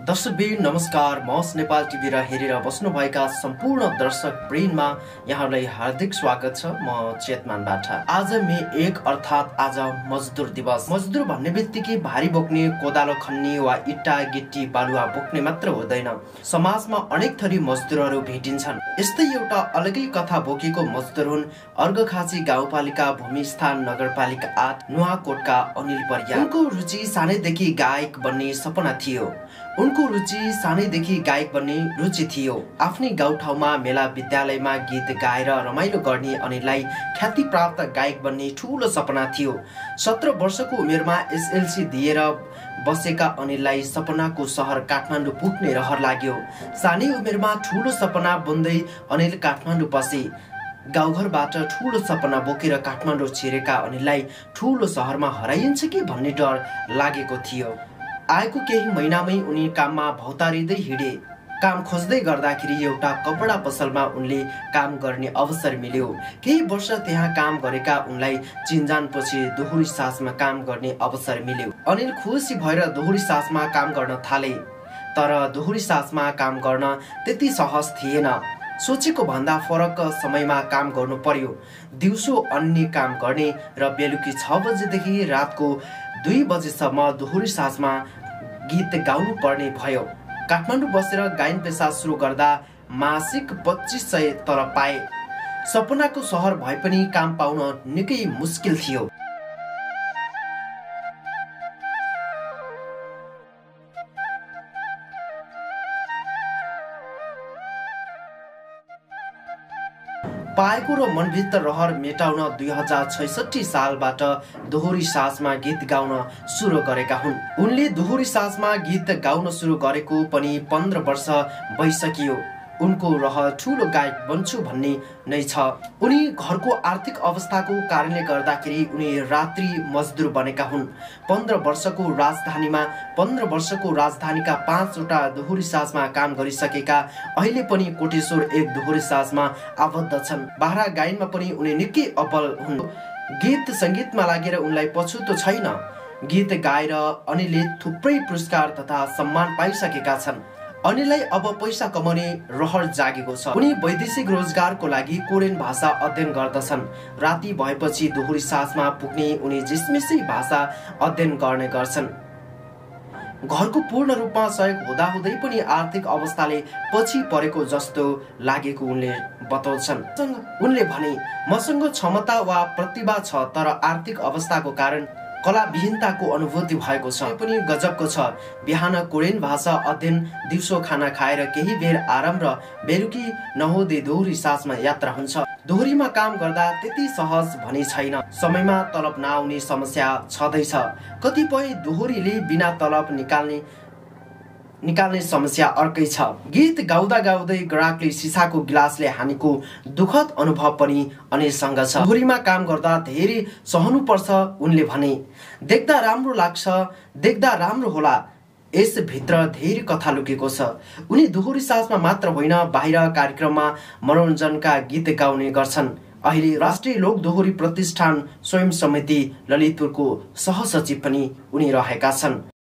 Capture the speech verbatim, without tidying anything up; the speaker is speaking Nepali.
दर्शकबिन नमस्कार। मस नेपाल टिभी र हेरेर बस्नुभएका सम्पूर्ण दर्शक वृन्दमा यहाँलाई हार्दिक स्वागत छ। म चेतमानबाट। आज मे एक अर्थात आज मजदुर दिवस। मजदुर भन्ने बित्तिकै भारी बोक्ने, कोदालो खन्ने वा इट्टा गिट्टी बालुवा बोक्ने मात्र हुँदैन। समाजमा अनेक थरी मजदुरहरू भेटिन्छन्। यस्तै एउटा अलगै कथा बोकेको मजदुर हुन् अर्घखाँची गाउँपालिका भूमिस्थान नगरपालिका आठ नुवाकोटका अनिल परियार। उनको रुचि सानैदेखि गायक बन्ने सपना थियो। उनको रुचि सानैदेखि गायक बन्ने रुचि थियो। आफ्नै गाउँठाउँमा मेला विद्यालयमा गीत गाएर रमाइलो गर्ने अनिललाई ख्याति प्राप्त गायक बन्ने ठूलो सपना थियो। सत्र वर्षको उमेरमा एसएलसी दिएर बसेका अनिललाई सपनाको सहर काठमाडौँ पुग्ने रहर लाग्यो। सानै उमेरमा ठूलो सपना बुन्दै अनिल काठमाडौँ बसे। गाउँघरबाट ठूलो सपना बोकेर काठमाडौँ छिरेका अनिललाई ठूलो सहरमा हराइन्छ कि भन्ने डर लागेको थियो। आएको केही महिनामै उनी काममा भौतारिँदै हिँडे। काम खोज्दै गर्दाखेरि एउटा कपडा पसलमा उनले काम गर्ने अवसर मिल्यो। केही वर्ष त्यहाँ काम गरेका उनलाई चिन्जानपछि दोहोरी सासमा काम गर्ने अवसर मिल्यो। अनिल खुसी भएर दोहोरी सासमा काम गर्न थाले। तर दोहोरी सासमा काम गर्न त्यति सहज थिएन। सोचेको भन्दा फरक समयमा काम गर्नु पर्यो। दिउँसो अन्य काम गर्ने र बेलुकी छ बजेदेखि रातको दुई बजेसम्म दोहोरी सासमा गीत गाउनु पर्ने भयो। काठमाडौँ बसेर गायन पेसा सुरु गर्दा मासिक पच्चिस सय तलब पाए। सपनाको सहर भए पनि काम पाउन निकै मुस्किल थियो। पाएको र मनभित्र रहर मेटाउन दुई हजार छैसठी सालबाट दोहोरी सासमा गीत गाउन सुरु गरेका हुन्। उनले दोहोरी सासमा गीत गाउन सुरु गरेको पनि पन्ध्र वर्ष भइसकियो। उनको रहर ठूलो गायक बन्छु भन्ने नै छ। उनी घरको आर्थिक अवस्थाको कारणले गर्दाखेरि उनी रात्रि मजदुर बनेका हुन्। पन्ध्र वर्षको राजधानीमा पन्ध्र वर्षको राजधानीका पाँचवटा दोहोरी सासमा काम गरिसकेका अहिले पनि कोटेश्वर एक दोहोरी सासमा आबद्ध छन्। बाह्र गायनमा पनि उनी निकै अब्बल हुन्। गीत सङ्गीतमा लागेर उनलाई पछुतो छैन। गीत गाएर अनिलले थुप्रै पुरस्कार तथा सम्मान पाइसकेका छन्। अनिललाई अब पैसा कमाउने रहर जागेको छ। उनी वैदेशिक रोजगारको लागि कोरियन भाषा अध्ययन गर्दछन्। राति भएपछि दोहोरी सासमा पुग्ने उनी जिस्मिसी भाषा अध्ययन गर्ने गर्छन्। घरको पूर्ण रूपमा सहयोग हुँदाहुँदै पनि आर्थिक अवस्थाले पछि परेको जस्तो लागेको उनले बताउँछन्। उनले भने, मसँग क्षमता वा प्रतिभा छ, तर आर्थिक अवस्थाको कारण कलाविहीनताको अनुभूति भएको छ। पनि गजबको छ। बिहान कोरियन भाषा अध्ययन, दिउँसो खाना खाएर केही बेर आराम र बेलुकी नहुँदै दोहोरी सासमा यात्रा हुन्छ। दोहोरीमा काम गर्दा त्यति सहज भने छैन। समयमा तलब नआउने समस्या छँदैछ। कतिपय दोहोरीले बिना तलब निकाल्ने निकाल्ने समस्या अर्कै छ। गीत गाउँदा गाउँदै ग्राहकले सिसाको गिलासले हानेको दुखद अनुभव पनि अनिलसँग छ। दोहोरीमा काम गर्दा धेरै सहनु पर्छ। उनले भने, देख्दा राम्रो लाग्छ, देख्दा राम्रो होला, यसभित्र धेरै कथा लुकेको छ। उनी दोहोरी सासमा मात्र होइन, बाहिर कार्यक्रममा मनोरञ्जनका गीत गाउने गर्छन्। अहिले राष्ट्रिय लोक दोहोरी प्रतिष्ठान स्वयं समिति ललितपुरको सहसचिव पनि उनी रहेका छन्।